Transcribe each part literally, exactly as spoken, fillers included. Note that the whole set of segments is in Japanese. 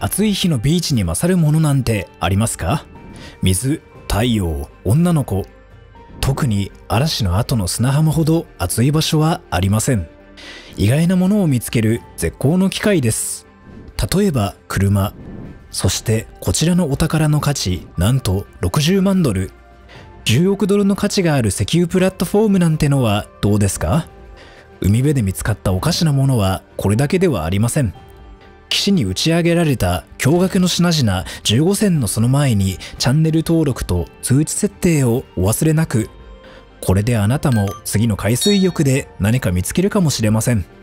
暑い日のビーチに勝るものなんてありますか？水、太陽、女の子。特に嵐の後の砂浜ほど暑い場所はありません。意外なものを見つける絶好の機会です。例えば車。そしてこちらのお宝の価値、なんとろくじゅうまんドル。じゅうおくドルの価値がある石油プラットフォームなんてのはどうですか？海辺で見つかったおかしなものはこれだけではありません。岸に打ち上げられた驚愕の品々じゅうごせんのその前にチャンネル登録と通知設定をお忘れなく。これであなたも次の海水浴で何か見つけるかもしれません。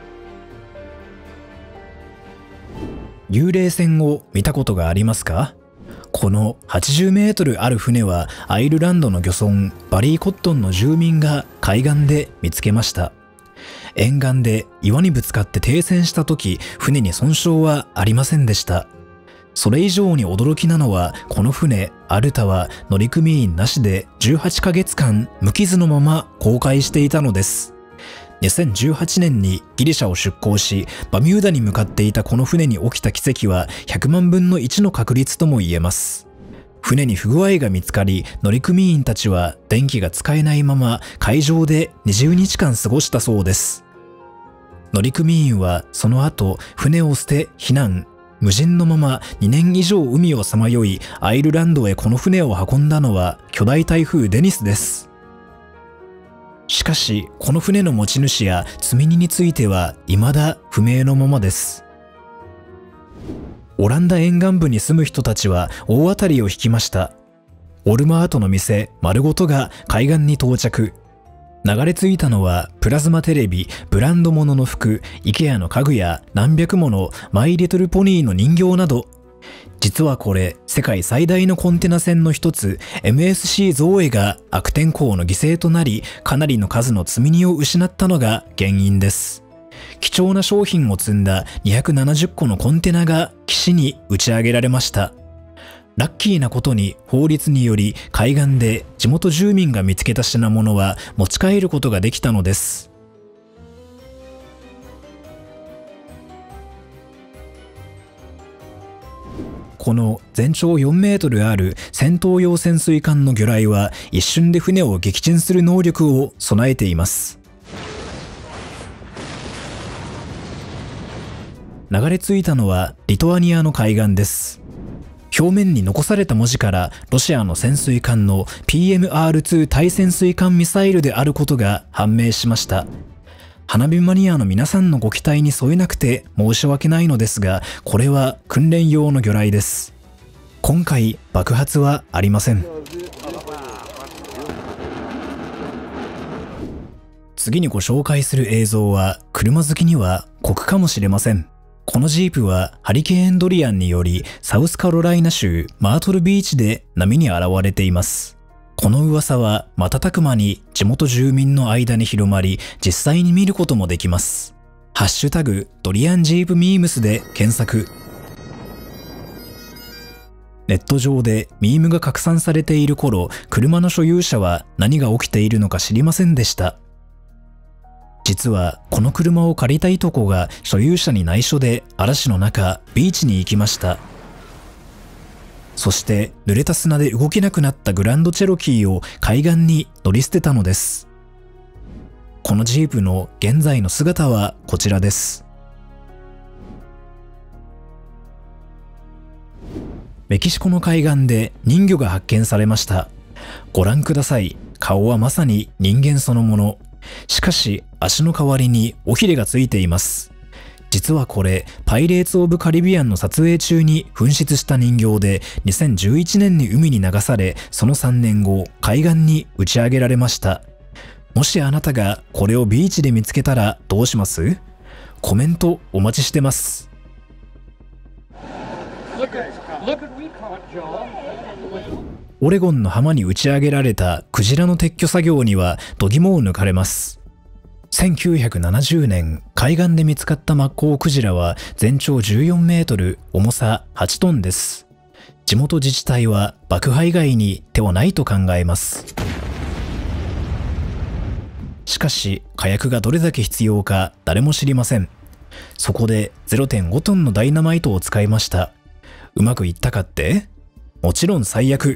幽霊船を見たことがありますか？このはちじゅうメートルある船はアイルランドの漁村バリーコットンの住民が海岸で見つけました。沿岸で岩にぶつかって停船した時、船に損傷はありませんでした。それ以上に驚きなのは、この船アルタは乗組員なしでじゅうはちかげつかん無傷のまま航海していたのです。にせんじゅうはちねんにギリシャを出港し、バミューダに向かっていたこの船に起きた奇跡はひゃくまんぶんのいちの確率とも言えます。船に不具合が見つかり、乗組員たちは電気が使えないまま海上でにじゅうにちかん過ごしたそうです。乗組員はその後、船を捨て避難。無人のままにねん以上海をさまよい、アイルランドへこの船を運んだのは巨大台風デニスです。しかし、この船の持ち主や積み荷については未だ不明のままです。オランダ沿岸部に住む人たちは大当たりを引きました。オルマートの店丸ごとが海岸に到着。流れ着いたのはプラズマテレビ、ブランド物の服、イケアの家具や何百ものマイリトルポニーの人形など。実はこれ、世界最大のコンテナ船の一つ エムエスシー ゾーエが悪天候の犠牲となり、かなりの数の積み荷を失ったのが原因です。貴重な商品を積んだにひゃくななじゅっこのコンテナが岸に打ち上げられました。ラッキーなことに法律により海岸で地元住民が見つけた品物は持ち帰ることができたのです。この全長よんメートルある戦闘用潜水艦の魚雷は一瞬で船を撃沈する能力を備えています。流れ着いたのはリトアニアの海岸です。表面に残された文字からロシアの潜水艦の ピーエムアールツー 対潜水艦ミサイルであることが判明しました。花火マニアの皆さんのご期待に添えなくて申し訳ないのですが、これは訓練用の魚雷です。今回爆発はありません。次にご紹介する映像は車好きには酷かもしれません。このジープはハリケーンドリアンによりサウスカロライナ州マートルビーチで波に現れています。この噂は瞬く間に地元住民の間に広まり、実際に見ることもできます。ハッシュタグドリアンジープミームスで検索。ネット上でミームが拡散されている頃、車の所有者は何が起きているのか知りませんでした。実はこの車を借りたいとこが所有者に内緒で嵐の中ビーチに行きました。そして濡れた砂で動けなくなったグランドチェロキーを海岸に乗り捨てたのです。このジープの現在の姿はこちらです。メキシコの海岸で人魚が発見されました。ご覧ください。顔はまさに人間そのもの。しかし足の代わりに尾ひれがついています。実はこれ、パイレーツ・オブ・カリビアンの撮影中に紛失した人形で、にせんじゅういちねんに海に流され、そのさんねんご、海岸に打ち上げられました。もしあなたがこれをビーチで見つけたらどうします？コメントお待ちしてます。オレゴンの浜に打ち上げられたクジラの撤去作業には度肝を抜かれます。せんきゅうひゃくななじゅうねん、海岸で見つかったマッコウクジラは全長じゅうよんメートル、重さはちトンです。地元自治体は爆破以外に手はないと考えます。しかし、火薬がどれだけ必要か誰も知りません。 そこで ゼロてんご トンのダイナマイトを使いました。うまくいったかって？もちろん最悪。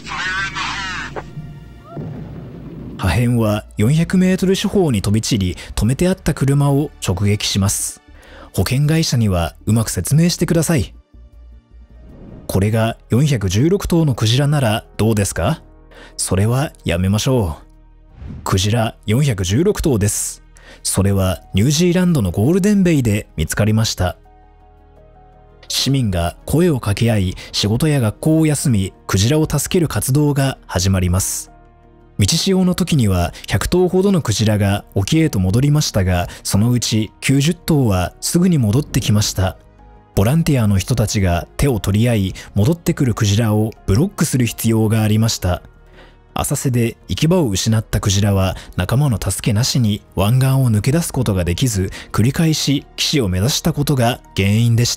破片はよんひゃくメートル四方に飛び散り、止めてあった車を直撃します。保険会社にはうまく説明してください。これがよんひゃくじゅうろくとうのクジラならどうですか？それはやめましょう。クジラよんひゃくじゅうろくとうです。それはニュージーランドのゴールデンベイで見つかりました。市民が声を掛け合い、仕事や学校を休み、クジラを助ける活動が始まります。満ち潮の時にはひゃくとうほどのクジラが沖へと戻りましたが、そのうちきゅうじゅっとうはすぐに戻ってきました。ボランティアの人たちが手を取り合い、戻ってくるクジラをブロックする必要がありました。浅瀬で行き場を失ったクジラは仲間の助けなしに湾岸を抜け出すことができず、繰り返し岸を目指したことが原因でした。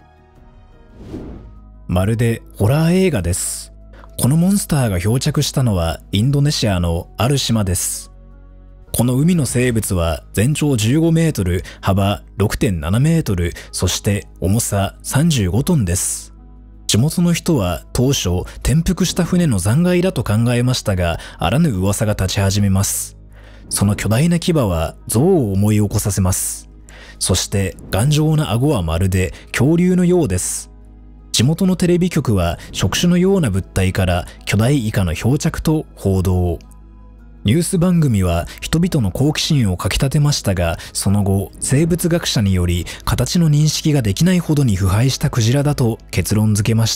まるでホラー映画です。このモンスターが漂着したのはインドネシアのある島です。この海の生物は全長じゅうごメートル、幅 ろくてんななメートル、そして重ささんじゅうごトンです。地元の人は当初転覆した船の残骸だと考えましたが、あらぬ噂が立ち始めます。その巨大な牙は象を思い起こさせます。そして頑丈な顎はまるで恐竜のようです。地元のテレビ局は触手のような物体から巨大イカの漂着と報道。ニュース番組は人々の好奇心をかきたてましたが、その後生物学者により形の認識ができないほどに腐敗したクジラだと結論付けました。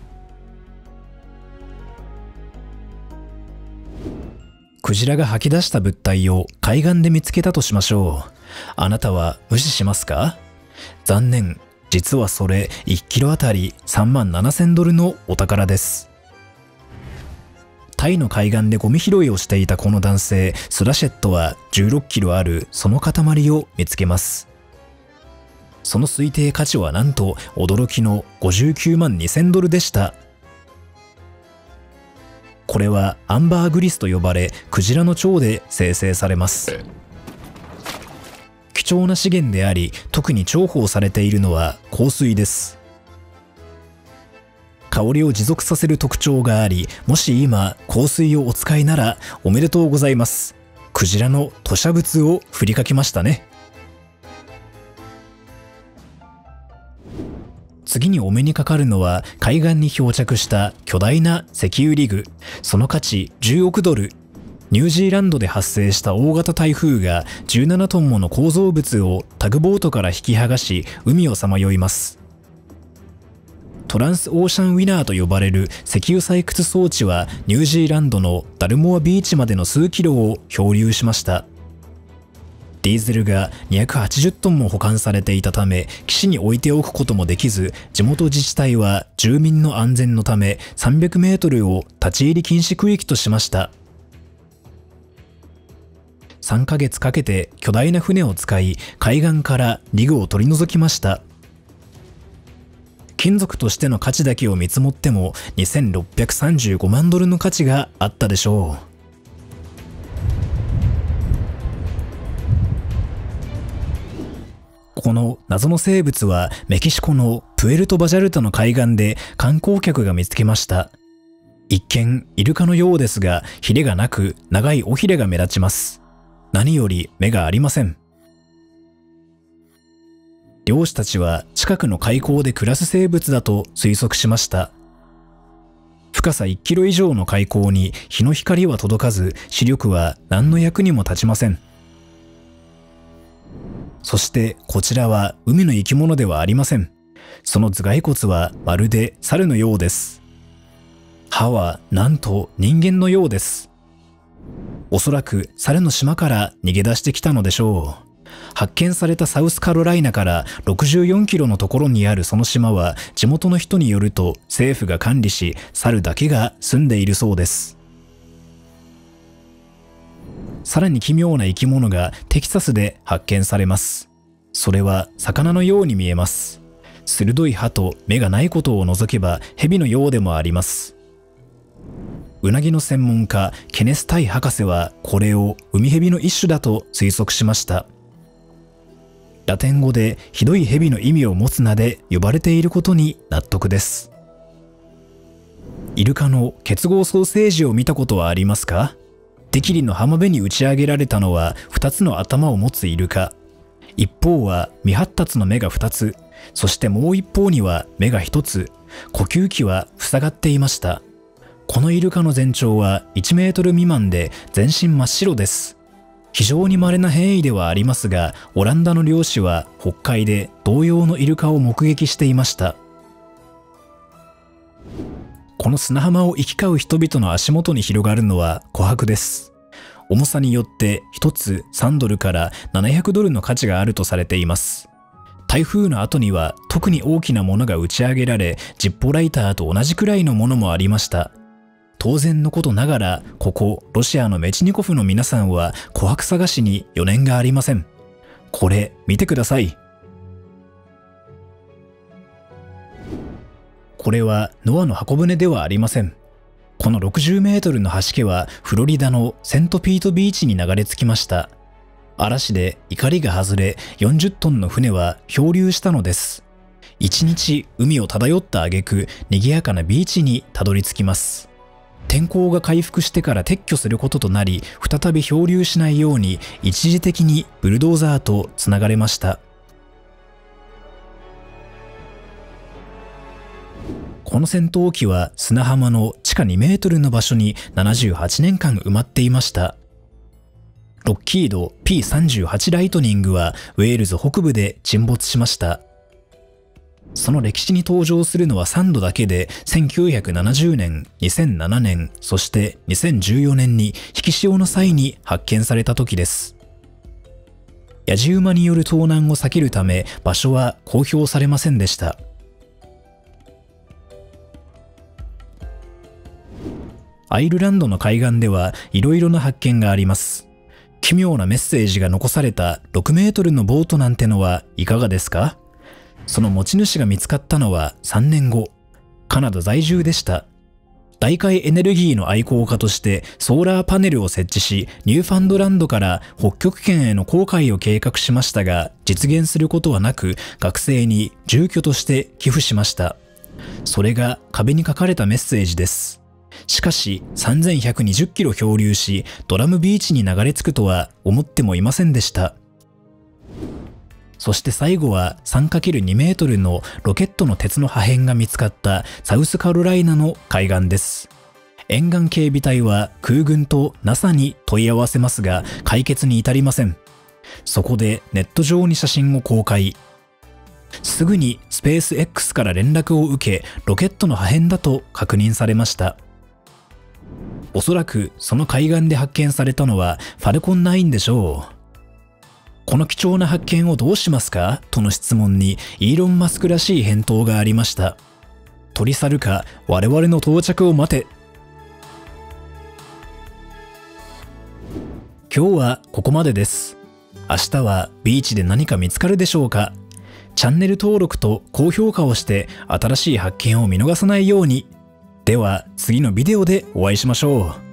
クジラが吐き出した物体を海岸で見つけたとしましょう。あなたは無視しますか？残念。実はそれいちキロあたりさんまんななせんドルのお宝です。タイの海岸でゴミ拾いをしていたこの男性スラシェットはじゅうろっキロあるその塊を見つけます。その推定価値はなんと驚きのごじゅうきゅうまんにせんドルでした。これはアンバーグリスと呼ばれ、クジラの腸で生成されます。貴重な資源であり、特に重宝されているのは香水です。香りを持続させる特徴があり、もし今香水をお使いならおめでとうございます。クジラの吐砂物を振りかけましたね。次にお目にかかるのは海岸に漂着した巨大な石油リグ。その価値じゅうおくドル。ニュージーランドで発生した大型台風がじゅうななトンもの構造物をタグボートから引き剥がし、海をさまよいます。トランスオーシャンウィナーと呼ばれる石油採掘装置はニュージーランドのダルモアビーチまでの数キロを漂流しました。ディーゼルがにひゃくはちじゅっトンも保管されていたため、岸に置いておくこともできず、地元自治体は住民の安全のためさんびゃくメートルを立ち入り禁止区域としました。さんかげつかけて巨大な船を使い、海岸からリグを取り除きました。金属としての価値だけを見積もってもにせんろっぴゃくさんじゅうごまんドルの価値があったでしょう。この謎の生物はメキシコのプエルトバジャルタの海岸で観光客が見つけました。一見イルカのようですが、ヒレがなく長い尾ひれが目立ちます。何より目がありません。漁師たちは近くの海溝で暮らす生物だと推測しました。深さいちキロ以上の海溝に日の光は届かず、視力は何の役にも立ちません。そしてこちらは海の生き物ではありません。その頭蓋骨はまるで猿のようです。歯はなんと人間のようです。おそらく猿の島から逃げ出してきたのでしょう。発見されたサウスカロライナからろくじゅうよんキロのところにあるその島は、地元の人によると政府が管理し、猿だけが住んでいるそうです。さらに奇妙な生き物がテキサスで発見されます。それは魚のように見えます。鋭い歯と目がないことを除けば蛇のようでもあります。うなぎの専門家ケネス・タイ博士はこれをウミヘビの一種だと推測しました。 ラテン語でひどい蛇の意味を持つ名で呼ばれていることに納得です。イルカの結合ソーセージを見たことはありますか？適宜の浜辺に打ち上げられたのはふたつの頭を持つイルカ。一方は未発達の目がふたつ、そしてもう一方には目がひとつ、呼吸器は塞がっていました。このイルカの全長はいちメートル未満で全身真っ白です。非常に稀な変異ではありますが、オランダの漁師は北海で同様のイルカを目撃していました。この砂浜を行き交う人々の足元に広がるのは琥珀です。重さによってひとつさんドルからななひゃくドルの価値があるとされています。台風の後には特に大きなものが打ち上げられ、ジッポライターと同じくらいのものもありました。当然のことながら、ここロシアのメチニコフの皆さんは琥珀探しに余念がありません。これ見てください。これはノアの箱舟ではありません。このろくじゅうメートルの橋家はフロリダのセントピートビーチに流れ着きました。嵐で錨が外れよんじゅっトンの船は漂流したのです。一日海を漂った挙句、賑やかなビーチにたどり着きます。天候が回復してから撤去することとなり、再び漂流しないように一時的にブルドーザーとつながれました。この戦闘機は砂浜の地下にメートルの場所にななじゅうはちねんかん埋まっていました。ロッキード ピーさんじゅうはち ライトニングはウェールズ北部で沈没しました。その歴史に登場するのはさんどだけで、せんきゅうひゃくななじゅうねん、にせんななねん、そしてにせんじゅうよねんに引き潮の際に発見された時です。やじ馬による盗難を避けるため場所は公表されませんでした。アイルランドの海岸ではいろいろな発見があります。奇妙なメッセージが残されたろくメートルのボートなんてのはいかがですか？その持ち主が見つかったのはさんねんご、カナダ在住でした。大海エネルギーの愛好家としてソーラーパネルを設置し、ニューファンドランドから北極圏への航海を計画しましたが、実現することはなく、学生に住居として寄付しました。それが壁に書かれたメッセージです。しかしさんぜんひゃくにじゅっキロ漂流し、ドラムビーチに流れ着くとは思ってもいませんでした。そして最後は さんかけるに メートルのロケットの鉄の破片が見つかったサウスカロライナの海岸です。沿岸警備隊は空軍と ナサ に問い合わせますが解決に至りません。そこでネット上に写真を公開。すぐにスペース X から連絡を受け、ロケットの破片だと確認されました。おそらくその海岸で発見されたのはファルコンナインでしょう。この貴重な発見をどうしますかとの質問にイーロン・マスクらしい返答がありました。取り去るか我々の到着を待て。今日はここまでです。明日はビーチで何か見つかるでしょうか。チャンネル登録と高評価をして新しい発見を見逃さないように。では次のビデオでお会いしましょう。